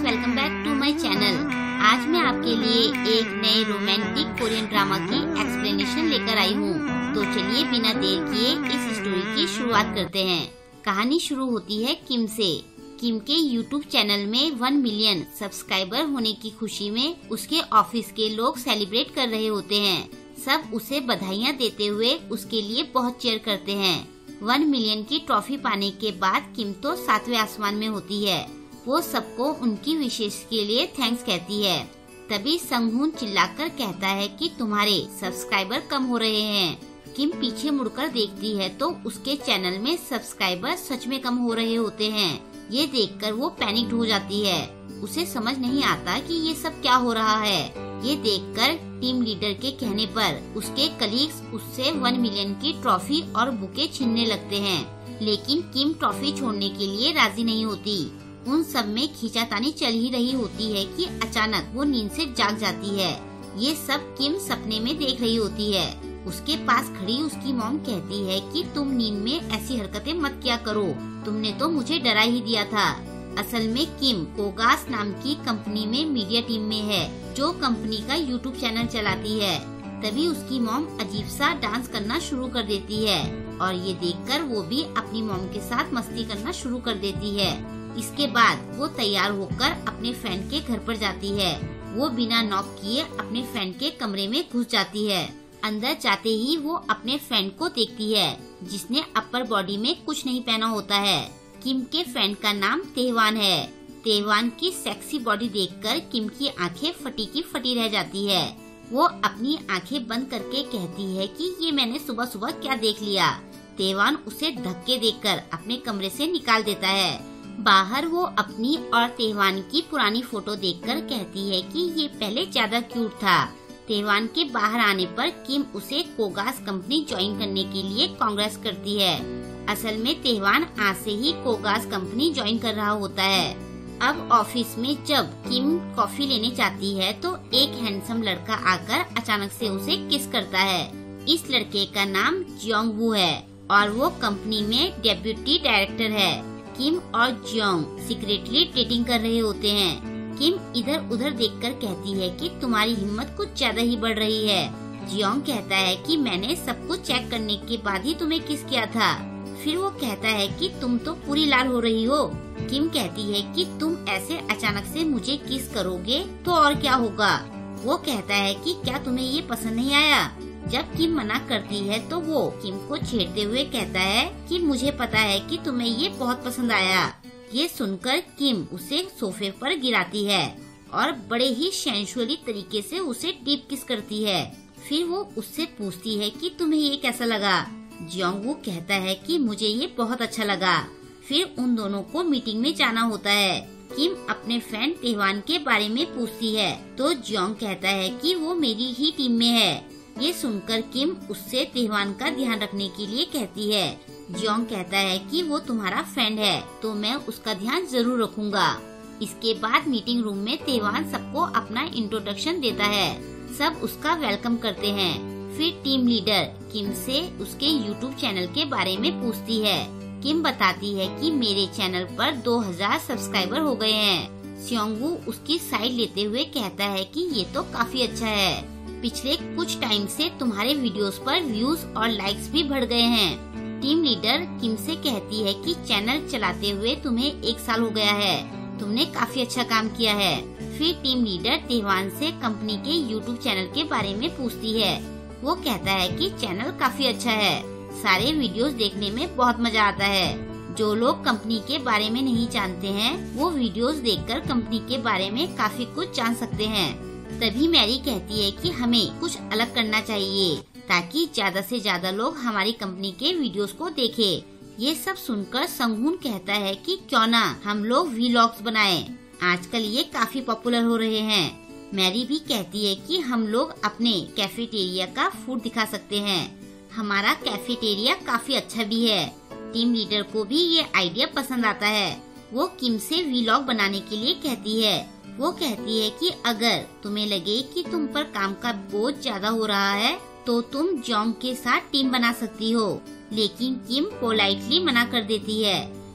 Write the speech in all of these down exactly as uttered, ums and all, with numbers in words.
Welcome back to my channel. आज मैं आपके लिए एक नए रोमांटिक कोरियन ड्रामा की एक्सप्लेनेशन लेकर आई हूँ। तो चलिए बिना देर किए इस स्टोरी की शुरुआत करते हैं। कहानी शुरू होती है किम से। किम के यूट्यूब चैनल में वन मिलियन सब्सक्राइबर होने की खुशी में उसके ऑफिस के लोग सेलिब्रेट कर रहे होते हैं। सब उसे बधाइयाँ देते हुए उसके लिए बहुत चीयर करते हैं। वन मिलियन की ट्रॉफी पाने के बाद किम तो सातवें आसमान में होती है। वो सबको उनकी विशेष के लिए थैंक्स कहती है। तभी संगहून चिल्लाकर कहता है कि तुम्हारे सब्सक्राइबर कम हो रहे हैं। किम पीछे मुड़कर देखती है तो उसके चैनल में सब्सक्राइबर सच में कम हो रहे होते हैं। ये देखकर वो पैनिक हो जाती है। उसे समझ नहीं आता कि ये सब क्या हो रहा है। ये देखकर टीम लीडर के कहने पर उसके कलीग्स उससे वन मिलियन की ट्रॉफी और बुके छीनने लगते हैं, लेकिन किम ट्रॉफी छोड़ने के लिए राजी नहीं होती। उन सब में खींचातानी चल ही रही होती है कि अचानक वो नींद से जाग जाती है। ये सब किम सपने में देख रही होती है। उसके पास खड़ी उसकी मॉम कहती है कि तुम नींद में ऐसी हरकतें मत किया करो, तुमने तो मुझे डरा ही दिया था। असल में किम कोगास नाम की कंपनी में मीडिया टीम में है, जो कंपनी का यूट्यूब चैनल चलाती है। तभी उसकी मॉम अजीब सा डांस करना शुरू कर देती है और ये देखकर वो भी अपनी मॉम के साथ मस्ती करना शुरू कर देती है। इसके बाद वो तैयार होकर अपने फ्रेंड के घर पर जाती है। वो बिना नॉक किए अपने फ्रेंड के कमरे में घुस जाती है। अंदर जाते ही वो अपने फ्रेंड को देखती है, जिसने अपर बॉडी में कुछ नहीं पहना होता है। किम के फ्रेंड का नाम तेहवान है। तेहवान की सेक्सी बॉडी देखकर किम की आंखें फटी की फटी रह जाती है। वो अपनी आंखें बंद करके कहती है कि ये मैंने सुबह सुबह क्या देख लिया। तेहवान उसे धक्के देकर अपने कमरे से निकाल देता है। बाहर वो अपनी और तेहवान की पुरानी फोटो देखकर कहती है कि ये पहले ज्यादा क्यूट था। तेहवान के बाहर आने पर किम उसे कोगास कंपनी ज्वाइन करने के लिए कांग्रेस करती है। असल में तेहवान आज से ही कोगास कंपनी ज्वाइन कर रहा होता है। अब ऑफिस में जब किम कॉफी लेने जाती है तो एक हैंडसम लड़का आकर अचानक से उसे किस करता है। इस लड़के का नाम जियोंग वू है और वो कंपनी में डेप्यूटी डायरेक्टर है। किम और जियोंग सीक्रेटली डेटिंग कर रहे होते हैं। किम इधर उधर देखकर कहती है कि तुम्हारी हिम्मत कुछ ज्यादा ही बढ़ रही है। जियोंग कहता है कि मैंने सब कुछ चेक करने के बाद ही तुम्हें किस किया था। फिर वो कहता है कि तुम तो पूरी लाल हो रही हो। किम कहती है कि तुम ऐसे अचानक से मुझे किस करोगे तो और क्या होगा। वो कहता है कि क्या तुम्हें ये पसंद नहीं आया। जब किम मना करती है तो वो किम को छेड़ते हुए कहता है कि मुझे पता है कि तुम्हें ये बहुत पसंद आया। ये सुनकर किम उसे सोफे पर गिराती है और बड़े ही सेंसुअली तरीके से उसे डीप किस करती है। फिर वो उससे पूछती है कि तुम्हें ये कैसा लगा। जियोंग वू कहता है कि मुझे ये बहुत अच्छा लगा। फिर उन दोनों को मीटिंग में जाना होता है। किम अपने फ्रेंड तेहवान के बारे में पूछती है तो जियोंग कहता है कि वो मेरी ही टीम में है। ये सुनकर किम उससे तेहवान का ध्यान रखने के लिए कहती है। जियोंग कहता है कि वो तुम्हारा फ्रेंड है तो मैं उसका ध्यान जरूर रखूंगा। इसके बाद मीटिंग रूम में तेहवान सबको अपना इंट्रोडक्शन देता है। सब उसका वेलकम करते हैं। फिर टीम लीडर किम से उसके यूट्यूब चैनल के बारे में पूछती है। किम बताती है कि मेरे चैनल पर दो हज़ार सब्सक्राइबर हो गए हैं। जियोंग वू उसकी साइड लेते हुए कहता है कि ये तो काफी अच्छा है। पिछले कुछ टाइम से तुम्हारे वीडियोस पर व्यूज और लाइक्स भी बढ़ गए हैं। टीम लीडर किम से कहती है कि चैनल चलाते हुए तुम्हें एक साल हो गया है, तुमने काफी अच्छा काम किया है। फिर टीम लीडर तेहवान से कंपनी के यूट्यूब चैनल के बारे में पूछती है। वो कहता है कि चैनल काफी अच्छा है, सारे वीडियोस देखने में बहुत मजा आता है। जो लोग कंपनी के बारे में नहीं जानते हैं वो वीडियोस देखकर कंपनी के बारे में काफी कुछ जान सकते हैं। तभी मैरी कहती है कि हमें कुछ अलग करना चाहिए ताकि ज्यादा से ज्यादा लोग हमारी कंपनी के वीडियोस को देखें। ये सब सुनकर संगहून कहता है कि क्यों ना हम लोग व्लॉग्स बनाएं, आजकल ये काफी पॉपुलर हो रहे हैं। मैरी भी कहती है कि हम लोग अपने कैफेटेरिया का फूड दिखा सकते हैं, हमारा कैफेटेरिया काफी अच्छा भी है। टीम लीडर को भी ये आइडिया पसंद आता है। वो किम से व्लॉग बनाने के लिए कहती है। वो कहती है कि अगर तुम्हें लगे कि तुम पर काम का बोझ ज्यादा हो रहा है तो तुम जियोंग के साथ टीम बना सकती हो, लेकिन किम पोलाइटली मना कर देती है।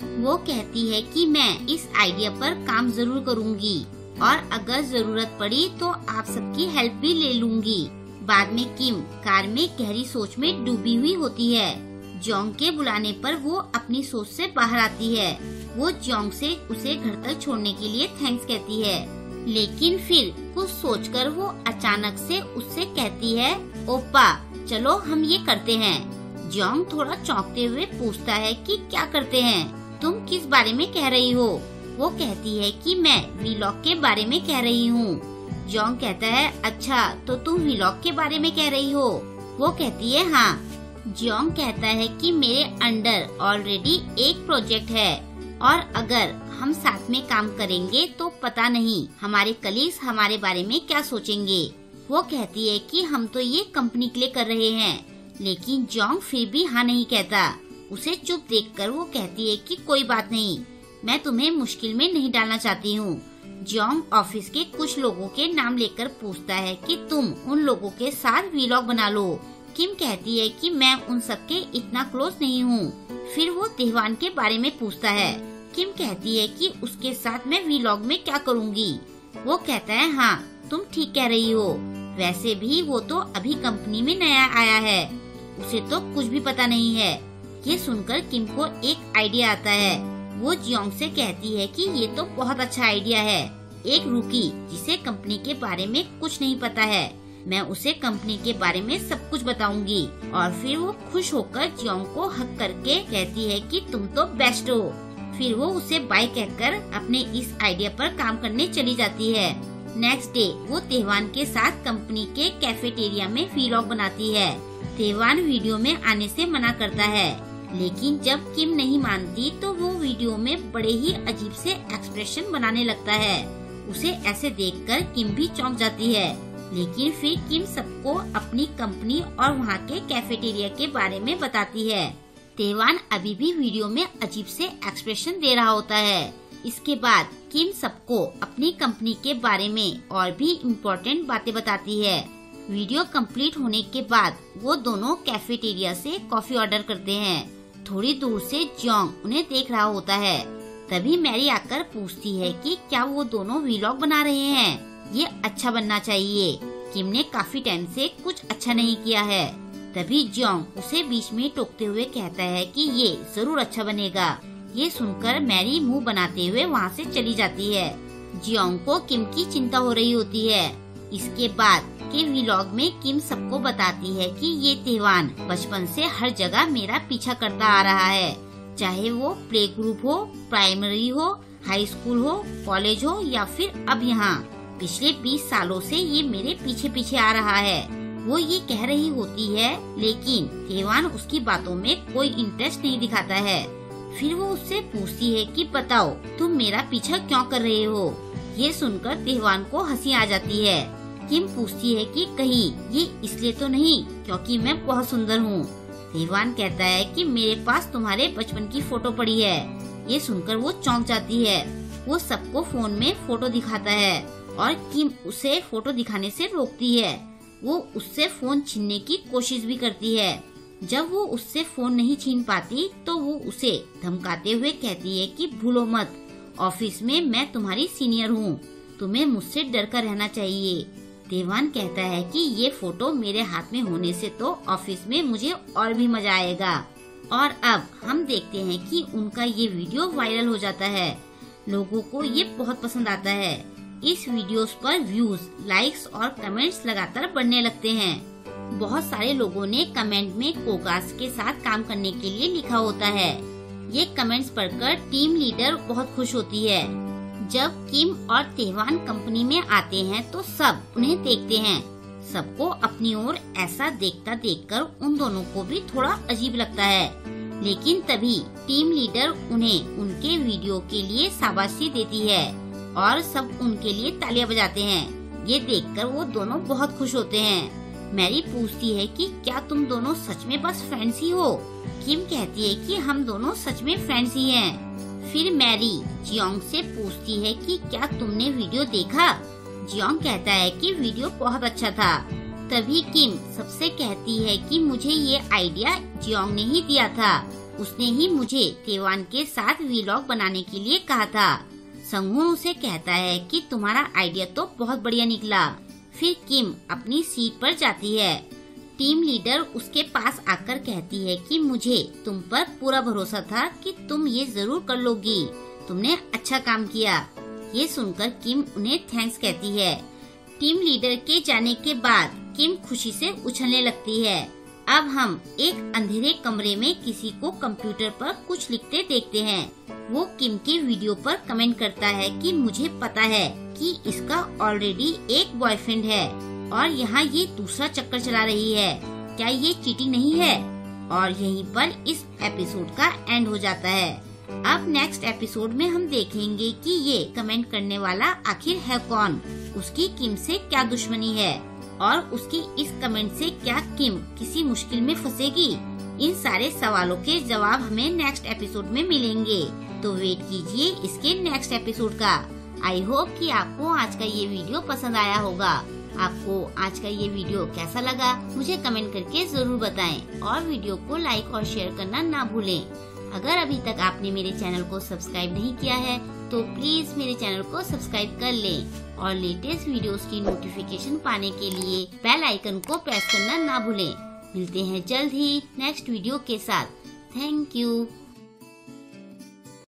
वो कहती है कि मैं इस आइडिया पर काम जरूर करूँगी और अगर जरूरत पड़ी तो आप सबकी हेल्प भी ले लूँगी। बाद में किम कार में गहरी सोच में डूबी हुई होती है। जोंग के बुलाने पर वो अपनी सोच से बाहर आती है। वो जोंग से उसे घर तक छोड़ने के लिए थैंक्स कहती है, लेकिन फिर कुछ सोचकर वो अचानक से उससे कहती है, ओप्पा चलो हम ये करते हैं। जोंग थोड़ा चौंकते हुए पूछता है कि क्या करते हैं, तुम किस बारे में कह रही हो? वो कहती है कि मैं वीलॉग के बारे में कह रही हूँ। जोंग कहता है, अच्छा तो तुम वीलॉग के बारे में कह रही हो? वो कहती है हाँ। जोंग कहता है कि मेरे अंडर ऑलरेडी एक प्रोजेक्ट है और अगर हम साथ में काम करेंगे तो पता नहीं हमारे कलीग्स हमारे बारे में क्या सोचेंगे। वो कहती है कि हम तो ये कंपनी के लिए कर रहे हैं, लेकिन जोंग फिर भी हाँ नहीं कहता। उसे चुप देखकर वो कहती है कि कोई बात नहीं, मैं तुम्हें मुश्किल में नहीं डालना चाहती हूँ। जोंग ऑफिस के कुछ लोगों के नाम लेकर पूछता है कि तुम उन लोगों के साथ वीलॉग बना लो। किम कहती है कि मैं उन सबके इतना क्लोज नहीं हूँ। फिर वो तेहवान के बारे में पूछता है। किम कहती है कि उसके साथ मैं वीलॉग में क्या करूँगी। वो कहता है हाँ तुम ठीक कह रही हो, वैसे भी वो तो अभी कंपनी में नया आया है, उसे तो कुछ भी पता नहीं है। ये सुनकर किम को एक आइडिया आता है। वो जियोंग से कहती है कि ये तो बहुत अच्छा आइडिया है। एक रूकी जिसे कंपनी के बारे में कुछ नहीं पता है, मैं उसे कंपनी के बारे में सब कुछ बताऊंगी। और फिर वो खुश होकर जियोंग को हक करके कहती है कि तुम तो बेस्ट हो। फिर वो उसे बाय कहकर अपने इस आइडिया पर काम करने चली जाती है। नेक्स्ट डे वो तेहवान के साथ कंपनी के कैफेटेरिया में वीलॉग बनाती है। तेहवान वीडियो में आने से मना करता है, लेकिन जब किम नहीं मानती तो वो वीडियो में बड़े ही अजीब से एक्सप्रेशन बनाने लगता है। उसे ऐसे देखकर किम भी चौंक जाती है, लेकिन फिर किम सबको अपनी कंपनी और वहाँ के कैफेटेरिया के बारे में बताती है। तेहवान अभी भी वीडियो में अजीब से एक्सप्रेशन दे रहा होता है। इसके बाद किम सबको अपनी कंपनी के बारे में और भी इम्पोर्टेंट बातें बताती है। वीडियो कंप्लीट होने के बाद वो दोनों कैफेटेरिया से कॉफी ऑर्डर करते हैं। थोड़ी दूर से जोंग उन्हें देख रहा होता है। तभी मैरी आकर पूछती है कि क्या वो दोनों वीलॉग बना रहे हैं? ये अच्छा बनना चाहिए, किम ने काफी टाइम से कुछ अच्छा नहीं किया है। तभी जोंग उसे बीच में टोकते हुए कहता है कि ये जरूर अच्छा बनेगा। ये सुनकर मैरी मुंह बनाते हुए वहाँ से चली जाती है। जियोंग को किम की चिंता हो रही होती है। इसके बाद के व्लॉग में किम सबको बताती है कि ये तेहवान बचपन से हर जगह मेरा पीछा करता आ रहा है, चाहे वो प्ले ग्रुप हो, प्राइमरी हो, हाई स्कूल हो, कॉलेज हो या फिर अब यहाँ। पिछले बीस सालों से ये मेरे पीछे पीछे आ रहा है। वो ये कह रही होती है, लेकिन तेहवान उसकी बातों में कोई इंटरेस्ट नहीं दिखाता है। फिर वो उससे पूछती है कि बताओ तुम मेरा पीछा क्यों कर रहे हो? ये सुनकर तेहवान को हंसी आ जाती है। किम पूछती है कि कहीं ये इसलिए तो नहीं क्योंकि मैं बहुत सुंदर हूँ। तेहवान कहता है कि मेरे पास तुम्हारे बचपन की फोटो पड़ी है। ये सुनकर वो चौंक जाती है। वो सबको फोन में फोटो दिखाता है और किम उसे फोटो दिखाने से रोकती है। वो उससे फोन छीनने की कोशिश भी करती है। जब वो उससे फोन नहीं छीन पाती तो वो उसे धमकाते हुए कहती है कि भूलो मत, ऑफिस में मैं तुम्हारी सीनियर हूँ, तुम्हें मुझसे डर कर रहना चाहिए। तेहवान कहता है कि ये फोटो मेरे हाथ में होने से तो ऑफिस में मुझे और भी मजा आएगा। और अब हम देखते हैं कि उनका ये वीडियो वायरल हो जाता है। लोगों को ये बहुत पसंद आता है। इस वीडियोस पर व्यूज, लाइक्स और कमेंट्स लगातार बढ़ने लगते हैं। बहुत सारे लोगों ने कमेंट में कोकास के साथ काम करने के लिए लिखा होता है। ये कमेंट्स पढ़कर टीम लीडर बहुत खुश होती है। जब किम और तेहवान कंपनी में आते हैं तो सब उन्हें देखते हैं। सबको अपनी ओर ऐसा देखता देखकर उन दोनों को भी थोड़ा अजीब लगता है। लेकिन तभी टीम लीडर उन्हें उनके वीडियो के लिए शाबाशी देती है और सब उनके लिए तालियां बजाते हैं। ये देखकर वो दोनों बहुत खुश होते हैं। मैरी पूछती है कि क्या तुम दोनों सच में बस फ्रेंड्स ही हो? किम कहती है कि हम दोनों सच में फ्रेंड्स ही हैं। फिर मैरी जियोंग से पूछती है कि क्या तुमने वीडियो देखा? जियोंग कहता है कि वीडियो बहुत अच्छा था। तभी किम सबसे कहती है कि मुझे ये आइडिया जियोंग ने ही दिया था। उसने ही मुझे तेवान के साथ वीलॉग बनाने के लिए कहा था। संगहो उसे कहता है कि तुम्हारा आइडिया तो बहुत बढ़िया निकला। फिर किम अपनी सीट पर जाती है। टीम लीडर उसके पास आकर कहती है कि मुझे तुम पर पूरा भरोसा था कि तुम ये जरूर कर लोगी। तुमने अच्छा काम किया। ये सुनकर किम उन्हें थैंक्स कहती है। टीम लीडर के जाने के बाद किम खुशी से उछलने लगती है। अब हम एक अंधेरे कमरे में किसी को कंप्यूटर पर कुछ लिखते देखते हैं। वो किम के वीडियो पर कमेंट करता है कि मुझे पता है कि इसका ऑलरेडी एक बॉयफ्रेंड है और यहाँ ये दूसरा चक्कर चला रही है। क्या ये चीटिंग नहीं है? और यहीं पर इस एपिसोड का एंड हो जाता है। अब नेक्स्ट एपिसोड में हम देखेंगे कि ये कमेंट करने वाला आखिर है कौन, उसकी किम से क्या दुश्मनी है और उसकी इस कमेंट से क्या किम किसी मुश्किल में फंसेगी। इन सारे सवालों के जवाब हमें नेक्स्ट एपिसोड में मिलेंगे, तो वेट कीजिए इसके नेक्स्ट एपिसोड का। आई होप कि आपको आज का ये वीडियो पसंद आया होगा। आपको आज का ये वीडियो कैसा लगा मुझे कमेंट करके जरूर बताएं और वीडियो को लाइक और शेयर करना ना भूलें। अगर अभी तक आपने मेरे चैनल को सब्सक्राइब नहीं किया है तो प्लीज मेरे चैनल को सब्सक्राइब कर लें और लेटेस्ट वीडियोस की नोटिफिकेशन पाने के लिए बेल आइकन को प्रेस करना ना भूलें। मिलते हैं जल्द ही नेक्स्ट वीडियो के साथ। Thank you.